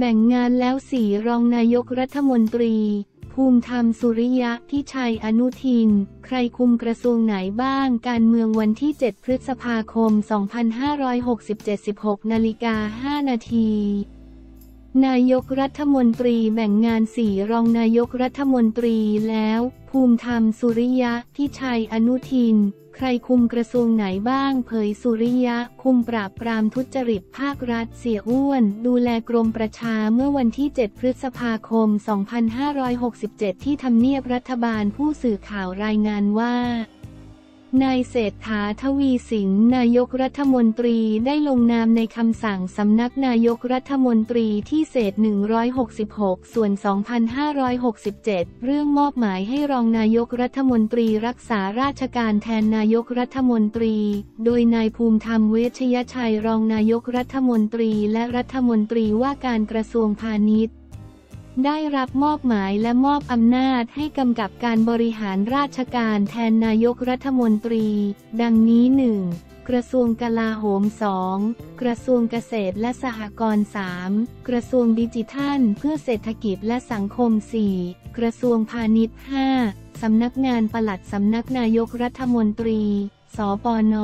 แบ่งงานแล้ว4รองนายกรัฐมนตรีภูมิธรรมสุริยะพิชัยอนุทินใครคุมกระทรวงไหนบ้างการเมืองวันที่7พฤษภาคม2567 16:05 น.นายกรัฐมนตรีแบ่งงาน4รองนายกรัฐมนตรีแล้วภูมิธรรมสุริยะพิชัยอนุทินใครคุมกระทรวงไหนบ้างเผยสุริยะคุมปราบปรามทุจริตภาครัฐเสียอ้วนดูแลกรมประชาเมื่อวันที่7พฤษภาคม2567ที่ทำเนียบรัฐบาลผู้สื่อข่าวรายงานว่านายเศรษฐา ทวีสินนายกรัฐมนตรีได้ลงนามในคำสั่งสำนักนายกรัฐมนตรีที่เศษ166ส่วน2567เรื่องมอบหมายให้รองนายกรัฐมนตรีรักษาราชการแทนนายกรัฐมนตรีโดยนายภูมิธรรมเวชยชัยรองนายกรัฐมนตรีและรัฐมนตรีว่าการกระทรวงพาณิชย์ได้รับมอบหมายและมอบอำนาจให้กำกับการบริหารราชการแทนนายกรัฐมนตรีดังนี้ 1. กระทรวงกลาโหม 2. กระทรวงเกษตรและสหกรณ์ 3. กระทรวงดิจิทัลเพื่อเศรษฐกิจและสังคม 4. กระทรวงพาณิชย์ 5. สำนักงานปลัดสำนักนายกรัฐมนตรีสปน.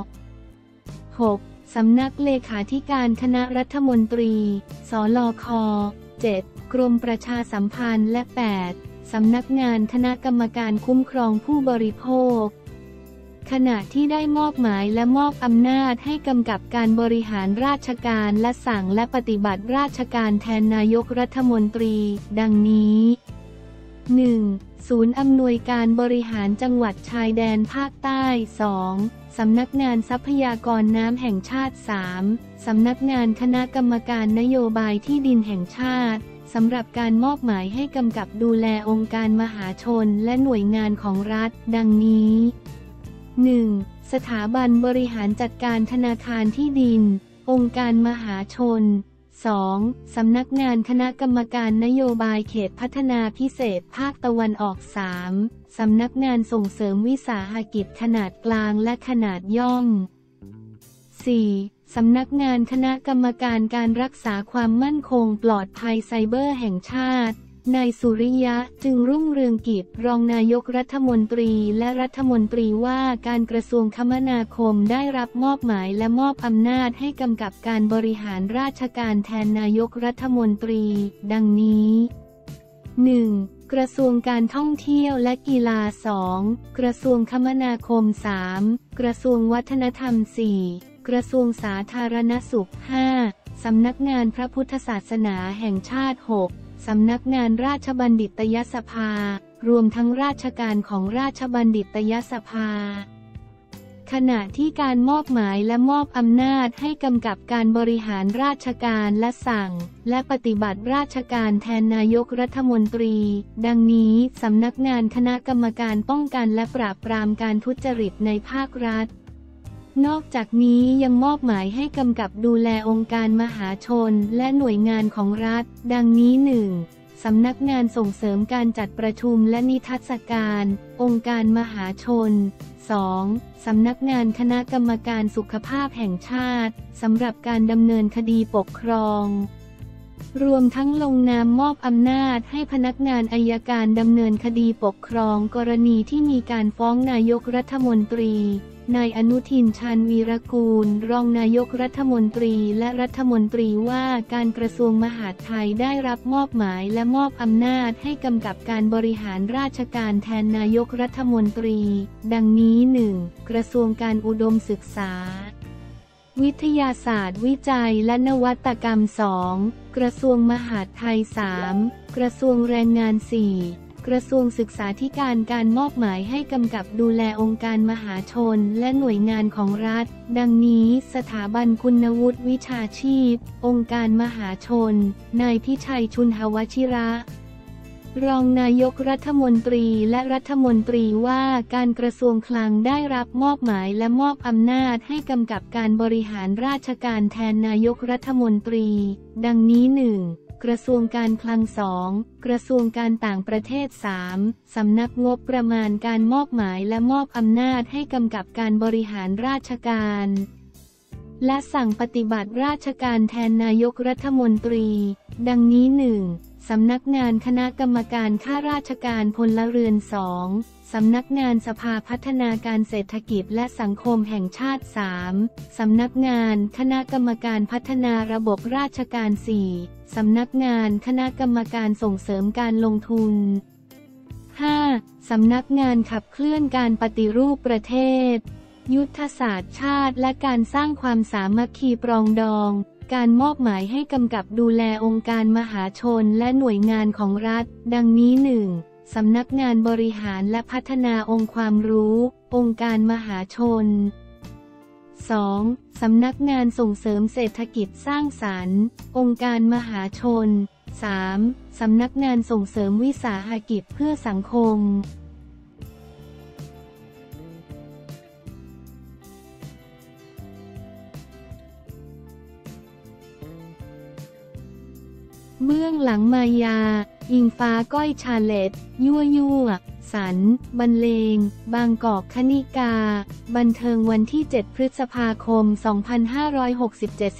6. สำนักเลขาธิการคณะรัฐมนตรีสลค. 7. กรมประชาสัมพันธ์และ 8. สำนักงานคณะกรรมการคุ้มครองผู้บริโภคขณะที่ได้มอบหมายและมอบอำนาจให้กำกับการบริหารราชการและสั่งและปฏิบัติราชการแทนนายกรัฐมนตรีดังนี้ 1. ศูนย์อำนวยการบริหารจังหวัดชายแดนภาคใต้ 2. สำนักงานทรัพยากรน้ำแห่งชาติ 3. สำนักงานคณะกรรมการนโยบายที่ดินแห่งชาติสำหรับการมอบหมายให้กำกับดูแลองค์การมหาชนและหน่วยงานของรัฐดังนี้ 1. สถาบันบริหารจัดการธนาคารที่ดินองค์การมหาชน 2. สำนักงานคณะกรรมการนโยบายเขตพัฒนาพิเศษภาคตะวันออก 3. สำนักงานส่งเสริมวิสาหกิจขนาดกลางและขนาดย่อม 4. สำนักงานคณะกรรมการการรักษาความมั่นคงปลอดภัยไซเบอร์แห่งชาตินายสุริยะจึงรุ่งเรืองกิจรองนายกรัฐมนตรีและรัฐมนตรีว่าการกระทรวงคมนาคมได้รับมอบหมายและมอบอำนาจให้กำกับการบริหารราชการแทนนายกรัฐมนตรีดังนี้ 1. กระทรวงการท่องเที่ยวและกีฬา 2. กระทรวงคมนาคม 3. กระทรวงวัฒนธรรม 4. กระทรวงสาธารณสุข 5. สำนักงานพระพุทธศาสนาแห่งชาติ 6. สำนักงานราชบัณฑิตยสภารวมทั้งราชการของราชบัณฑิตยสภาขณะที่การมอบหมายและมอบอำนาจให้กำกับการบริหารราชการและสั่งและปฏิบัติราชการแทนนายกรัฐมนตรีดังนี้สำนักงานคณะกรรมการป้องกันและปราบปรามการทุจริตในภาครัฐนอกจากนี้ยังมอบหมายให้กำกับดูแลองค์การมหาชนและหน่วยงานของรัฐดังนี้ 1. สำนักงานส่งเสริมการจัดประชุมและนิทรรศการองค์การมหาชน 2. สำนักงานคณะกรรมการสุขภาพแห่งชาติสำหรับการดำเนินคดีปกครองรวมทั้งลงนามมอบอำนาจให้พนักงานอัยการดำเนินคดีปกครองกรณีที่มีการฟ้องนายกรัฐมนตรีนายอนุทิน ชาญวีรกูลรองนายกรัฐมนตรีและรัฐมนตรีว่าการกระทรวงมหาดไทยได้รับมอบหมายและมอบอำนาจให้กำกับการบริหารราชการแทนนายกรัฐมนตรีดังนี้ 1. กระทรวงการอุดมศึกษาวิทยาศาสตร์วิจัยและนวัตกรรม 2. กระทรวงมหาดไทย 3. กระทรวงแรงงาน 4. กระทรวงศึกษาธิการการมอบหมายให้กำกับดูแลองค์การมหาชนและหน่วยงานของรัฐดังนี้สถาบันคุณวุฒิวิชาชีพองค์การมหาชนนายพิชัยชุนหวชิระรองนายกรัฐมนตรีและรัฐมนตรีว่าการกระทรวงคลังได้รับมอบหมายและมอบอำนาจให้กำกับการบริหารราชการแทนนายกรัฐมนตรีดังนี้ 1. กระทรวงการคลัง 2. กระทรวงการต่างประเทศ 3. สำนักงบประมาณการมอบหมายและมอบอำนาจให้กำกับการบริหารราชการและสั่งปฏิบัติราชการแทนนายกรัฐมนตรีดังนี้ 1. สำนักงานคณะกรรมการข้าราชการพลเรือน 2. สำนักงานสภาพัฒนาการเศรษฐกิจและสังคมแห่งชาติ 3. สำนักงานคณะกรรมการพัฒนาระบบราชการ 4. สำนักงานคณะกรรมการส่งเสริมการลงทุน 5. สำนักงานขับเคลื่อนการปฏิรูปประเทศยุทธศาสตร์ชาติและการสร้างความสามัคคีปรองดองการมอบหมายให้กำกับดูแลองค์การมหาชนและหน่วยงานของรัฐดังนี้ 1. สำนักงานบริหารและพัฒนาองค์ความรู้องค์การมหาชน 2. สำนักงานส่งเสริมเศรษฐกิจสร้างสรรค์องค์การมหาชน 3. สำนักงานส่งเสริมวิสาหกิจเพื่อสังคมเบื้องหลังมายาอิงฟ้าก้อยชาเลตยั่วสันบรรเลงบางกอกคณิกาบันเทิงวันที่ 7 พฤษภาคม 2567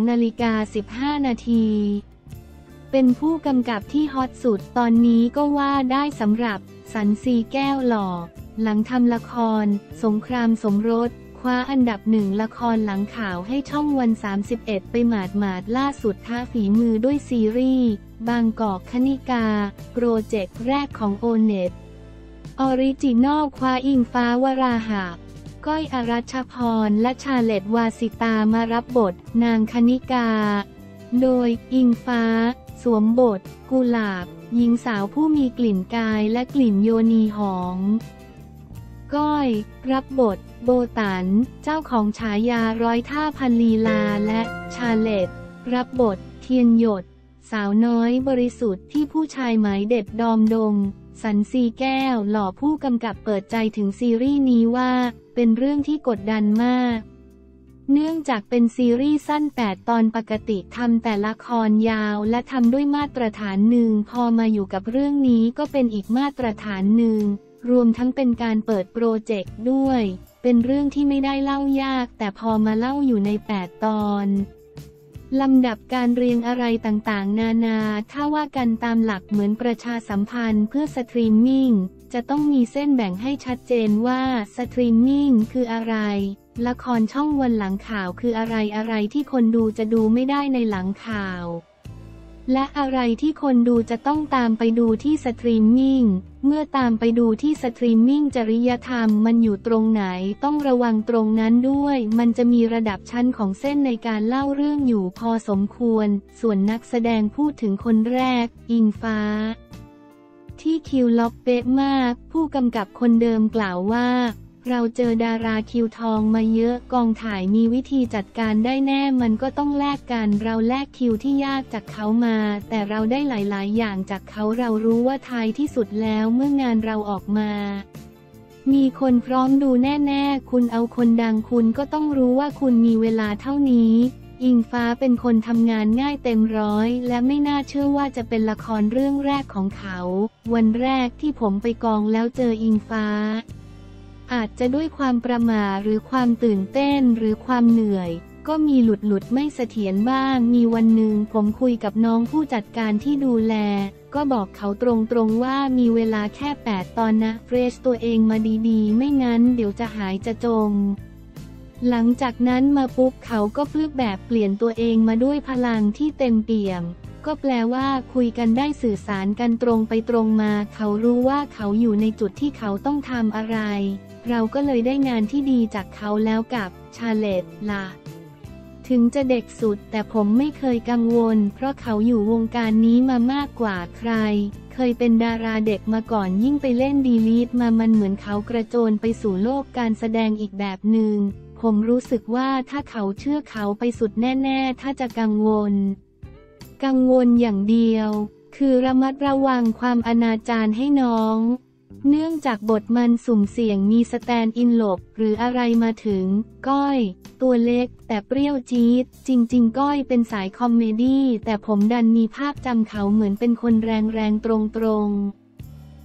12:15 นาทีเป็นผู้กำกับที่ฮอตสุดตอนนี้ก็ว่าได้สำหรับสันซีแก้วหล่อหลังทำละครสงครามสมรสคว้าอันดับ1ละครหลังข่าวให้ช่องวัน 31 ไปหมาดล่าสุดท้าฝีมือด้วยซีรีส์บางกอกคณิกาโปรเจกต์แรกของโอเน็ตออริจินอลคว้าอิงฟ้าวราหะก้อยอรัชพรและชาเลตวาสิตามารับบทนางคณิกาโดยอิงฟ้าสวมบทกุหลาบหญิงสาวผู้มีกลิ่นกายและกลิ่นโยนีหอมก้อยรับบทโบตันเจ้าของฉายาร้อยท่าพันลีลาและชาเลตรับบทเทียนหยดสาวน้อยบริสุทธิ์ที่ผู้ชายหมายเด็ดดอมดมสันซีแก้วหล่อผู้กำกับเปิดใจถึงซีรีส์นี้ว่าเป็นเรื่องที่กดดันมากเนื่องจากเป็นซีรีส์สั้น8 ตอนปกติทำแต่ละครยาวและทำด้วยมาตรฐานหนึ่งพอมาอยู่กับเรื่องนี้ก็เป็นอีกมาตรฐานหนึ่งรวมทั้งเป็นการเปิดโปรเจกต์ด้วยเป็นเรื่องที่ไม่ได้เล่ายากแต่พอมาเล่าอยู่ใน8 ตอนลำดับการเรียงอะไรต่างๆนานาถ้าว่ากันตามหลักเหมือนประชาสัมพันธ์เพื่อสตรีมมิ่งจะต้องมีเส้นแบ่งให้ชัดเจนว่าสตรีมมิ่งคืออะไรละครช่องวันหลังข่าวคืออะไรที่คนดูจะดูไม่ได้ในหลังข่าวและอะไรที่คนดูจะต้องตามไปดูที่สตรีมมิ่งเมื่อตามไปดูที่สตรีมมิ่งจริยธรรมมันอยู่ตรงไหนต้องระวังตรงนั้นด้วยมันจะมีระดับชั้นของเส้นในการเล่าเรื่องอยู่พอสมควรส่วนนักแสดงพูดถึงคนแรกอิงฟ้าที่คิวล็อกเป๊ะมากผู้กำกับคนเดิมกล่าวว่าเราเจอดาราคิวทองมาเยอะกองถ่ายมีวิธีจัดการได้แน่มันก็ต้องแลกกันเราแลกคิวที่ยากจากเขามาแต่เราได้หลายๆอย่างจากเขาเรารู้ว่าท้ายที่สุดแล้วเมื่องานเราออกมามีคนพร้อมดูแน่ๆคุณเอาคนดังคุณก็ต้องรู้ว่าคุณมีเวลาเท่านี้อิงฟ้าเป็นคนทำงานง่ายเต็มร้อยและไม่น่าเชื่อว่าจะเป็นละครเรื่องแรกของเขาวันแรกที่ผมไปกองแล้วเจออิงฟ้าอาจจะด้วยความประหม่าหรือความตื่นเต้นหรือความเหนื่อยก็มีหลุดไม่เสถียรบ้างมีวันหนึ่งผมคุยกับน้องผู้จัดการที่ดูแลก็บอกเขาตรงๆว่ามีเวลาแค่8 ตอนนะเฟรชตัวเองมาดีๆไม่งั้นเดี๋ยวจะหายจะจมหลังจากนั้นมาปุ๊บเขาก็เปลี่ยนตัวเองมาด้วยพลังที่เต็มเปี่ยมก็แปลว่าคุยกันได้สื่อสารกันตรงไปตรงมาเขารู้ว่าเขาอยู่ในจุดที่เขาต้องทำอะไรเราก็เลยได้งานที่ดีจากเขาแล้วกับชาเลตล่ะถึงจะเด็กสุดแต่ผมไม่เคยกังวลเพราะเขาอยู่วงการนี้มามากกว่าใครเคยเป็นดาราเด็กมาก่อนยิ่งไปเล่นดีลีทมามันเหมือนเขากระโจนไปสู่โลกการแสดงอีกแบบหนึ่งผมรู้สึกว่าถ้าเขาเชื่อเขาไปสุดแน่ๆถ้าจะกังวลอย่างเดียวคือระมัดระวังความอนาจารให้น้องเนื่องจากบทมันสุ่มเสี่ยงมีสแตนด์อินหลบหรืออะไรมาถึงก้อยตัวเล็กแต่เปรี้ยวจี๊ดจริงๆก้อยเป็นสายคอมเมดี้แต่ผมดันมีภาพจำเขาเหมือนเป็นคนแรงๆตรงๆ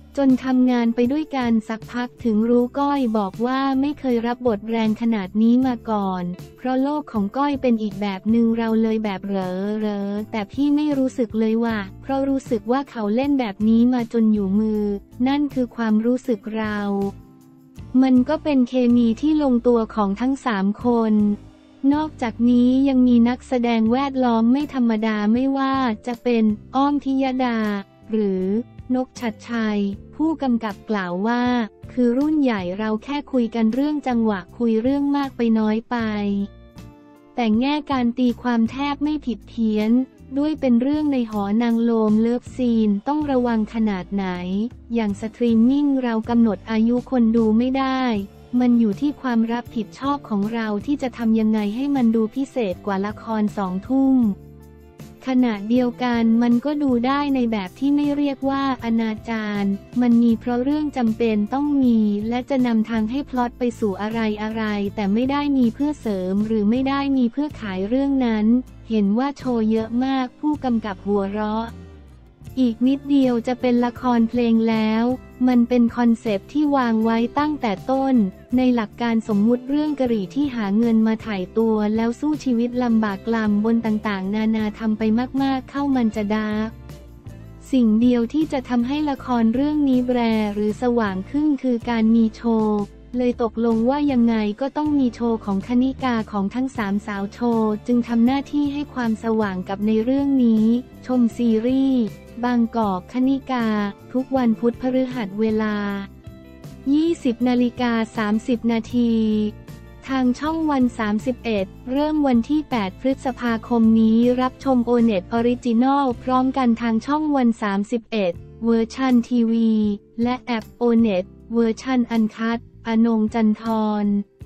จนทำงานไปด้วยกันสักพักถึงรู้ก้อยบอกว่าไม่เคยรับบทแรงขนาดนี้มาก่อนเพราะโลกของก้อยเป็นอีกแบบหนึ่งเราเลยแบบเหรอแต่พี่ไม่รู้สึกเลยว่ะเพราะรู้สึกว่าเขาเล่นแบบนี้มาจนอยู่มือนั่นคือความรู้สึกเรามันก็เป็นเคมีที่ลงตัวของทั้ง3 คนนอกจากนี้ยังมีนักแสดงแวดล้อมไม่ธรรมดาไม่ว่าจะเป็นอ้อมพิยดาหรือนกชัดชัยผู้กำกับกล่าวว่าคือรุ่นใหญ่เราแค่คุยกันเรื่องจังหวะคุยเรื่องมากไปน้อยไปแต่แง่การตีความแทบไม่ผิดเพี้ยนด้วยเป็นเรื่องในหอนางโลมเลิฟซีนต้องระวังขนาดไหนอย่างสตรีมมิ่งเรากำหนดอายุคนดูไม่ได้มันอยู่ที่ความรับผิดชอบของเราที่จะทำยังไงให้มันดูพิเศษกว่าละคร2 ทุ่มขณะเดียวกันมันก็ดูได้ในแบบที่ไม่เรียกว่าอนาจารมันมีเพราะเรื่องจำเป็นต้องมีและจะนำทางให้พล็อตไปสู่อะไรแต่ไม่ได้มีเพื่อเสริมหรือไม่ได้มีเพื่อขายเรื่องนั้นเห็นว่าโชว์เยอะมากผู้กำกับหัวเราะอีกนิดเดียวจะเป็นละครเพลงแล้วมันเป็นคอนเซปต์ที่วางไว้ตั้งแต่ต้นในหลักการสมมุติเรื่องกะหรี่ที่หาเงินมาถ่ายตัวแล้วสู้ชีวิตลำบากลำบนต่างๆนานาทำไปมากๆเข้ามันจะดาร์กสิ่งเดียวที่จะทำให้ละครเรื่องนี้แบรหรือสว่างขึ้นคือการมีโชว์เลยตกลงว่ายังไงก็ต้องมีโชว์ของคณิกาของทั้ง3 สาวโชว์จึงทำหน้าที่ให้ความสว่างกับในเรื่องนี้ชมซีรีส์บางกอกคณิกาทุกวันพุธพฤหัสเวลา 20:30 นาทีทางช่องวัน 31 เริ่มวันที่ 8 พฤษภาคมนี้รับชม O-NET Original พร้อมกันทางช่องวัน 31 เวอร์ชันทีวีและแอป O-NET เวอร์ชันอันคัตอนงค์ จันทร์